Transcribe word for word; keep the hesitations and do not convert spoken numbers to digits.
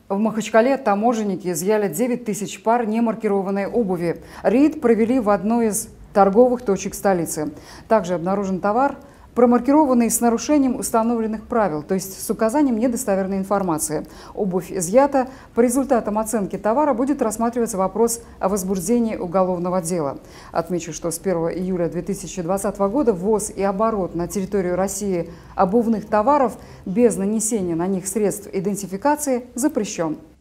В Махачкале таможенники изъяли девять тысяч пар немаркированной обуви. Рейд провели в одной из торговых точек столицы. Также обнаружен товар, промаркированный с нарушением установленных правил, то есть с указанием недостоверной информации. Обувь изъята. По результатам оценки товара будет рассматриваться вопрос о возбуждении уголовного дела. Отмечу, что с первого июля две тысячи двадцатого года ввоз и оборот на территорию России обувных товаров без нанесения на них средств идентификации запрещен.